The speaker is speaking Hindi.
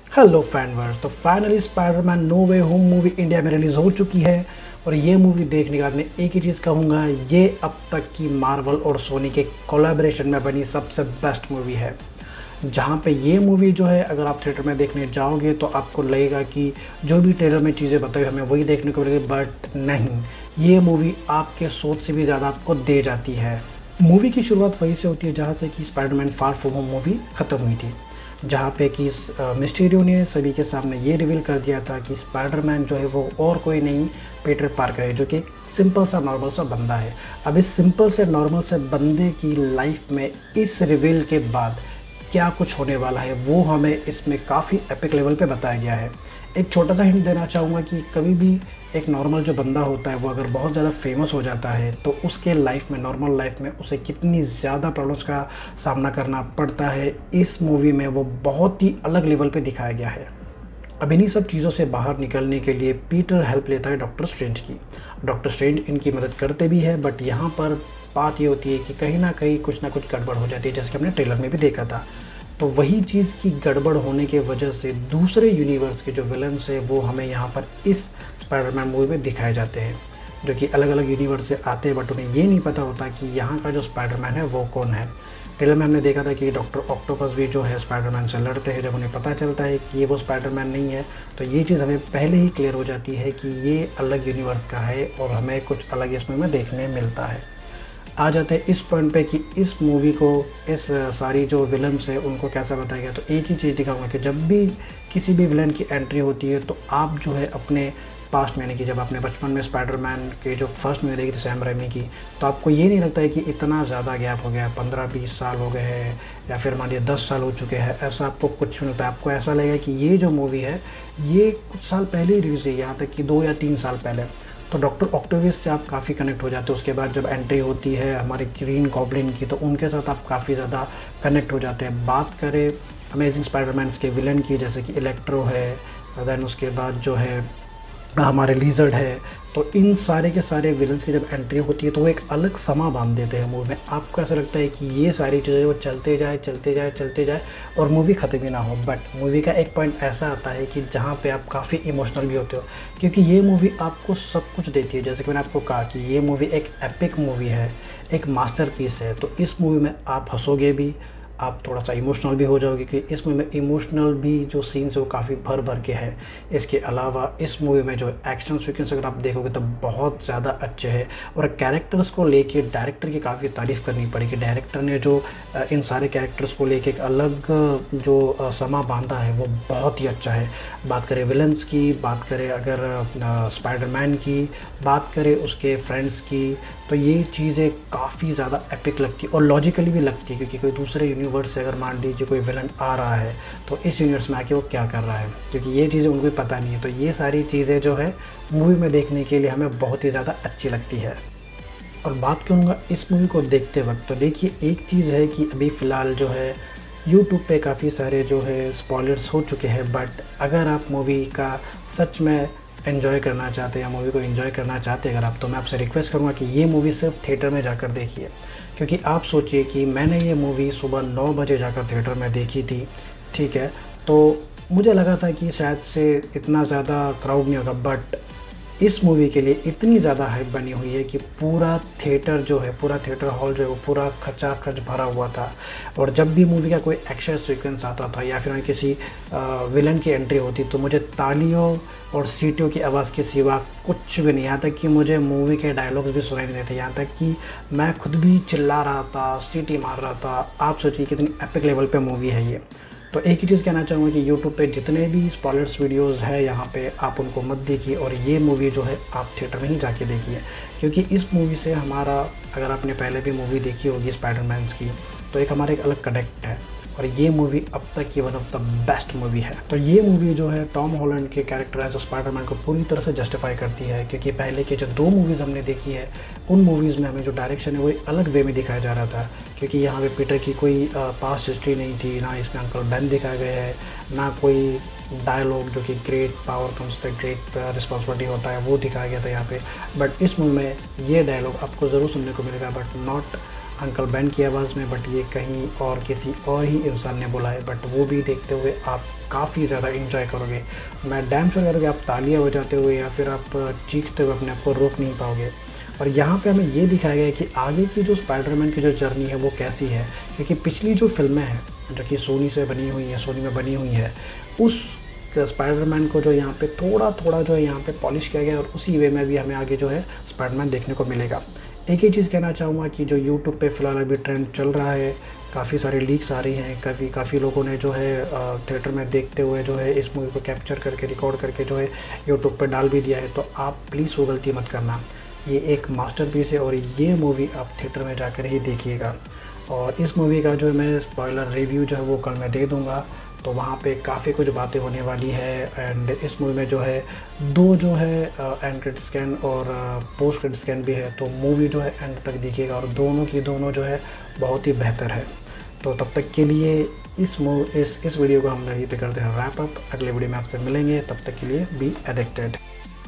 Hello fanverse. तो finally Spider-Man no way home movie India में रिलीज़ हो चुकी है और ये मूवी देखने के बाद मैं एक ही चीज़ कहूँगा, ये अब तक की मार्वल और सोनी के कोलैबोरेशन में बनी सबसे बेस्ट मूवी है। जहाँ पे ये मूवी जो है, अगर आप थिएटर में देखने जाओगे तो आपको लगेगा कि जो भी ट्रेलर में चीज़ें बताई हमें वही देखने को मिलेगी, बट नहीं, ये मूवी आपके सोच से भी ज़्यादा आपको दे जाती है। मूवी की शुरुआत वहीं से होती है जहाँ से कि Spider-Man far from home movie ख़त्म हुई थी, जहाँ पे कि मिस्टीरियो ने सभी के सामने ये रिवील कर दिया था कि स्पाइडरमैन जो है वो और कोई नहीं, पीटर पार्कर है, जो कि सिंपल सा नॉर्मल सा बंदा है। अब इस सिंपल से नॉर्मल से बंदे की लाइफ में इस रिवील के बाद क्या कुछ होने वाला है वो हमें इसमें काफ़ी एपिक लेवल पे बताया गया है। एक छोटा सा हिंट देना चाहूँगा कि कभी भी एक नॉर्मल जो बंदा होता है वो अगर बहुत ज़्यादा फेमस हो जाता है तो उसके लाइफ में, नॉर्मल लाइफ में उसे कितनी ज़्यादा प्रॉब्लम्स का सामना करना पड़ता है, इस मूवी में वो बहुत ही अलग लेवल पे दिखाया गया है। अब इन्हीं सब चीज़ों से बाहर निकलने के लिए पीटर हेल्प लेता है डॉक्टर स्ट्रेंज की। डॉक्टर स्ट्रेंज इनकी मदद करते भी है, बट यहाँ पर बात ये होती है कि कहीं ना कहीं कुछ ना कुछ गड़बड़ हो जाती है, जैसे कि हमने ट्रेलर में भी देखा था। तो वही चीज़ की गड़बड़ होने के वजह से दूसरे यूनिवर्स के जो विलन्स है वो हमें यहाँ पर इस स्पाइडरमैन मूवी में दिखाए जाते हैं, जो कि अलग अलग यूनिवर्स से आते हैं, बट उन्हें ये नहीं पता होता कि यहाँ का जो स्पाइडरमैन है वो कौन है। ट्रेलर में हमने देखा था कि डॉक्टर ऑक्टोपस भी जो है स्पाइडरमैन से लड़ते हैं। जब उन्हें पता चलता है कि ये वो स्पाइडरमैन नहीं है तो ये चीज़ हमें पहले ही क्लियर हो जाती है कि ये अलग यूनिवर्स का है और हमें कुछ अलग इस मूवी में देखने मिलता है। आ जाते हैं इस पॉइंट पे कि इस मूवी को, इस सारी जो विलन्स है उनको कैसा बताया गया। तो एक ही चीज़ दिखाऊंगा कि जब भी किसी भी विलन की एंट्री होती है तो आप जो है अपने पास्ट में, यानी कि जब आपने बचपन में स्पाइडरमैन के जो फर्स्ट मूवी देखी थी सैम रेमी की, तो आपको ये नहीं लगता है कि इतना ज़्यादा गैप हो गया है, 15-20 साल हो गए हैं या फिर मान लीजिए 10 साल हो चुके हैं, ऐसा आपको कुछ नहीं लगता। आपको ऐसा लगेगा कि ये जो मूवी है ये कुछ साल पहले ही रिलीज़ हुई है, यहाँ तक कि 2 या 3 साल पहले। तो डॉक्टर ऑक्टोपस से आप काफ़ी कनेक्ट हो जाते हो। उसके बाद जब एंट्री होती है हमारे ग्रीन गॉब्लिन की तो उनके साथ आप काफ़ी ज़्यादा कनेक्ट हो जाते हैं। बात करें अमेजिंग स्पाइडरमैन के विलन की, जैसे कि इलेक्ट्रो है, दैन उसके बाद जो है हमारे लिजर्ड है, तो इन सारे के सारे विलन्स की जब एंट्री होती है तो वो एक अलग समा बांध देते हैं मूवी में। आपको ऐसा लगता है कि ये सारी चीज़ें वो चलते जाए और मूवी ख़त्म ही ना हो। बट मूवी का एक पॉइंट ऐसा आता है कि जहाँ पे आप काफ़ी इमोशनल भी होते हो, क्योंकि ये मूवी आपको सब कुछ देती है। जैसे कि मैंने आपको कहा कि ये मूवी एक एपिक मूवी है, एक मास्टरपीस है। तो इस मूवी में आप हंसोगे भी, आप थोड़ा सा इमोशनल भी हो जाओगे कि इस मूवी में इमोशनल भी जो सीन्स है वो काफ़ी भर भर के हैं। इसके अलावा इस मूवी में जो एक्शन सीक्वेंस अगर आप देखोगे तो बहुत ज़्यादा अच्छे हैं और कैरेक्टर्स को लेके डायरेक्टर की काफ़ी तारीफ़ करनी पड़ेगी। डायरेक्टर ने जो इन सारे कैरेक्टर्स को लेके एक अलग जो समा बांधा है वो बहुत ही अच्छा है। बात करें विलन्स की, बात करें अगर स्पाइडरमैन की, बात करें उसके फ्रेंड्स की, तो ये चीज़ें काफ़ी ज़्यादा एपिक लगती है और लॉजिकली भी लगती है, क्योंकि कोई दूसरे यूनिवर्स से अगर मान लीजिए कोई विलन आ रहा है तो इस यूनिवर्स में आके वो क्या कर रहा है, क्योंकि ये चीज़ें उनको पता नहीं है। तो ये सारी चीज़ें जो है मूवी में देखने के लिए हमें बहुत ही ज़्यादा अच्छी लगती है। और बात करूँगा इस मूवी को देखते वक्त, तो देखिए एक चीज़ है कि अभी फ़िलहाल जो है यूट्यूब पे काफ़ी सारे जो है स्पॉयलर्स हो चुके हैं, बट अगर आप मूवी का सच में एंजॉय करना चाहते हैं या मूवी को एंजॉय करना चाहते हैं अगर आप, तो मैं आपसे रिक्वेस्ट करूँगा कि ये मूवी सिर्फ थिएटर में जाकर देखिए। क्योंकि आप सोचिए कि मैंने ये मूवी सुबह 9 बजे जाकर थिएटर में देखी थी, ठीक है, तो मुझे लगा था कि शायद से इतना ज़्यादा क्राउड नहीं होगा, बट इस मूवी के लिए इतनी ज़्यादा हाइप बनी हुई है कि पूरा थिएटर जो है, पूरा थिएटर हॉल जो है वो पूरा खचाखच भरा हुआ था। और जब भी मूवी का कोई एक्शन सीक्वेंस आता था या फिर किसी विलन की एंट्री होती तो मुझे तालियों और सीटियों की आवाज़ के सिवा कुछ भी नहीं, यहाँ तक कि मुझे मूवी के डायलॉग्स भी सुनाई नहीं देते, यहाँ तक कि मैं खुद भी चिल्ला रहा था, सीटी मार रहा था। आप सोचिए कितनी एपिक लेवल पे मूवी है ये। तो एक ही चीज़ कहना चाहूँगा कि यूट्यूब पे जितने भी स्पॉयलर्स वीडियोस है यहाँ पे आप उनको मत देखिए और ये मूवी जो है आप थिएटर में ही जाके देखिए, क्योंकि इस मूवी से हमारा, अगर आपने पहले भी मूवी देखी होगी स्पाइडरमैन की, तो एक हमारा एक अलग कनेक्ट है और ये मूवी अब तक की one of the best movie है। तो ये मूवी जो है टॉम हॉलैंड के कैरेक्टर एज स्पाइडरमैन को पूरी तरह से जस्टिफाई करती है, क्योंकि पहले की जो 2 मूवीज़ हमने देखी है उन मूवीज़ में हमें जो डायरेक्शन है वो एक अलग वे में दिखाया जा रहा था, क्योंकि यहाँ पे पीटर की कोई पास्ट हिस्ट्री नहीं थी, ना इसमें अंकल बेन दिखाए गए हैं, ना कोई डायलॉग जो कि great power comes the great responsibility होता है वो दिखाया गया था यहाँ पे। बट इस मूवी में ये डायलॉग आपको ज़रूर सुनने को मिलेगा, बट नॉट अंकल बेन की आवाज़ में, बट ये कहीं और किसी और ही इंसान ने बोला है। बट वो भी देखते हुए आप काफ़ी ज़्यादा इंजॉय करोगे। मैं डैम श्योर करोगे आप तालियां बजाते हुए या फिर आप चीखते हुए अपने आप को रोक नहीं पाओगे। और यहाँ पे हमें ये दिखाया गया है कि आगे की जो स्पाइडरमैन की जो जर्नी है वो कैसी है, क्योंकि पिछली जो फिल्में हैं जो कि सोनी में बनी हुई है, उस स्पाइडरमैन को जो यहाँ पे थोड़ा थोड़ा जो है यहाँ पे पॉलिश किया गया है, और उसी वे में भी हमें आगे जो है स्पाइडरमैन देखने को मिलेगा। एक ही चीज़ कहना चाहूँगा कि जो यूट्यूब पे फ़िलहाल अभी ट्रेंड चल रहा है, काफ़ी सारी लीक्स आ रही हैं, काफ़ी लोगों ने जो है थिएटर में देखते हुए जो है इस मूवी को कैप्चर करके रिकॉर्ड करके जो है यूट्यूब पे डाल भी दिया है। तो आप प्लीज़ वो गलती मत करना, ये एक मास्टरपीस है और ये मूवी आप थिएटर में जाकर ही देखिएगा। और इस मूवी का जो है मैं स्पॉइलर रिव्यू जो है वो कल मैं दे दूँगा, तो वहाँ पे काफ़ी कुछ बातें होने वाली है। एंड इस मूवी में जो है 2 जो है एंड क्रेडिट स्कैन और पोस्ट क्रेडिट स्कैन भी है, तो मूवी जो है एंड तक देखिएगा, और दोनों की दोनों जो है बहुत ही बेहतर है। तो तब तक के लिए इस वीडियो को हम यहीं पे करते हैं रैप अप। अगले वीडियो में आपसे मिलेंगे, तब तक के लिए बी एडिक्टेड।